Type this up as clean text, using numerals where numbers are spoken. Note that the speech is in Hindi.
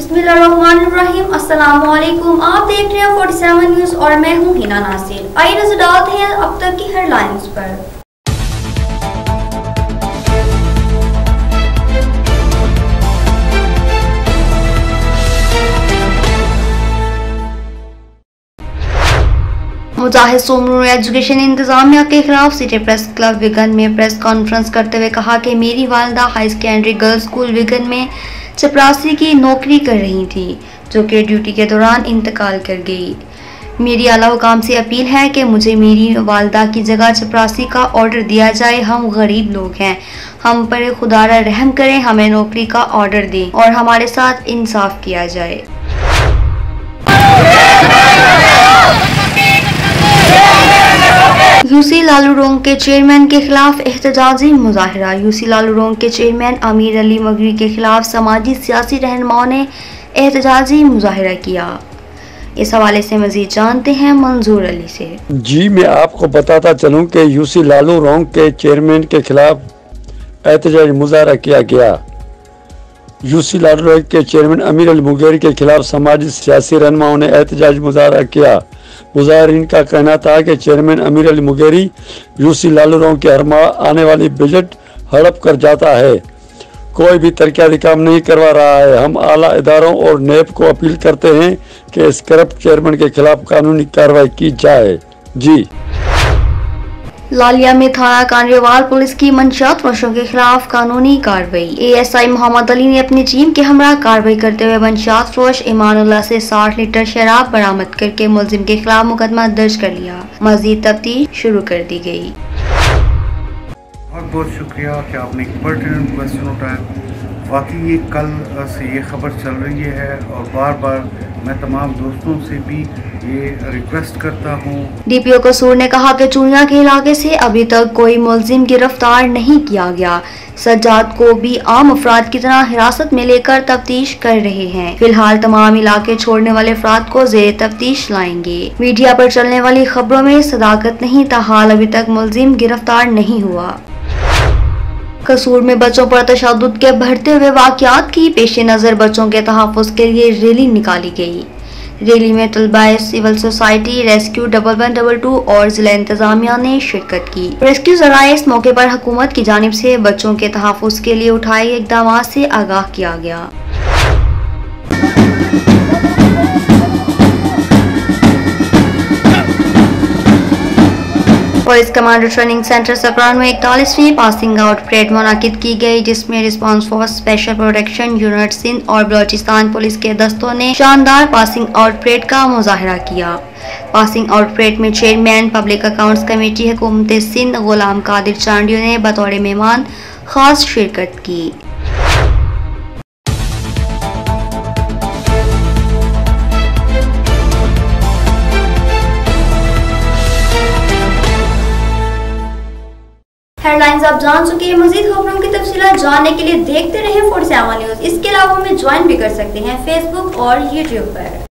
बिस्मिल्लाहिर्रहमानिर्रहीम। अस्सलामुअलैकुम। आप देख रहे हैं 47 न्यूज़ और मैं हूं हिना नासिर। आइए नजर डालते हैं अब तक की हेडलाइंस पर। मुजाहिद सोमरू ने एजुकेशन इंतजामिया के खिलाफ सिटी प्रेस क्लब विगन में प्रेस कॉन्फ्रेंस करते हुए कहा कि मेरी वालदा हाई सेकेंडरी गर्ल्स स्कूल विगन में चपरासी की नौकरी कर रही थी, जो कि ड्यूटी के दौरान इंतकाल कर गई। मेरी आला हुकाम से अपील है कि मुझे मेरी वालदा की जगह चपरासी का ऑर्डर दिया जाए। हम गरीब लोग हैं, हम पर खुदारा रहम करें, हमें नौकरी का ऑर्डर दें और हमारे साथ इंसाफ किया जाए। यूसी लालूरोंग के चेयरमैन के खिलाफ एहतजाजी मुजाहिरा। यूसी लालूरोंग के चेयरमैन अमीर अली मगरी के खिलाफ समाजी सियासी रहनुमाओं ने एहतजाजी मुजाहिरा किया। इस हवाले से मजीद जानते हैं मंजूर अली से। जी, मैं आपको बताता चलूं कि यूसी लालूरोंग के चेयरमैन के खिलाफ एहतजाजी मुजाहिरा किया गया। यूसी लालूरोंग के चेयरमैन अमीर अली मगरी के खिलाफ समाजी सियासी रहनुमाओं ने एहतजाजी मुजाहिरा किया। मुजाहिरीन का कहना था कि चेयरमैन अमीर अली मगरी यूसी लालूरोंग के हर माह आने वाली बजट हड़प कर जाता है, कोई भी तरक्याती काम नहीं करवा रहा है। हम आला इदारों और नेब को अपील करते हैं कि इस करप्ट चेयरमैन के खिलाफ कानूनी कार्रवाई की जाए। जी। लालिया में थाना कांडरेवाल पुलिस की मंशियात फरोशों के खिलाफ कानूनी कार्रवाई। एएसआई मोहम्मद अली ने अपनी टीम के हमरा कार्रवाई करते हुए मंशियात फरोश ईमानुल्लाह से 60 लीटर शराब बरामद करके मुलजिम के खिलाफ मुकदमा दर्ज कर लिया। मजीद तफ्तीश शुरू कर दी गई। बहुत बहुत शुक्रिया कि आपने एक पर्टिनेंट क्वेश्चन उठाया। वाकई ये कल से ये खबर चल रही है और बार बार मैं तमाम दोस्तों से भी ये रिक्वेस्ट करता हूँ। डीपीओ कसूर ने कहा कि चूनिया के इलाके से अभी तक कोई मुलजिम गिरफ्तार नहीं किया गया। सज्जाद को भी आम अफराद की तरह हिरासत में लेकर तफ्तीश कर रहे हैं। फिलहाल तमाम इलाके छोड़ने वाले अफराद को जेर तफ्तीश लाएंगे। मीडिया पर चलने वाली खबरों में सदाकत नहीं, ताहाल अभी तक मुलजिम गिरफ्तार नहीं हुआ। कसूर में बच्चों पर तशद्दुद के बढ़ते हुए वाक़यात की पेश नज़र बच्चों के तहफ़्फ़ुज़ के लिए रैली निकाली गई। रैली में तलबाए सिविल सोसाइटी, रेस्क्यू 1122 और जिला इंतजामिया ने शिरकत की। रेस्क्यू ज़राए इस मौके पर हुकूमत की जानिब से बच्चों के तहफ़्फ़ुज़ के लिए उठाए इक़दामात से आगाह किया गया। Police commander training centre Sakran में 41वीं पासिंग आउट परेड मुनाकिद की गई, जिसमें response force, special protection unit Sindh और बलोचिस्तान पुलिस के दस्तों ने शानदार पासिंग आउट परेड का मुजाहिरा किया। पासिंग आउट परेड में चेयरमैन पब्लिक अकाउंट्स कमेटी हुकूमत सिंध गुलाम कादिर चांडियो ने बतौर मेहमान खास शिरकत की। हेडलाइंस आप जान चुके हैं। मजीद खबरों की तफसीलात जानने के लिए देखते रहें 47 न्यूज़। इसके अलावा हमें ज्वाइन भी कर सकते हैं फेसबुक और यूट्यूब पर।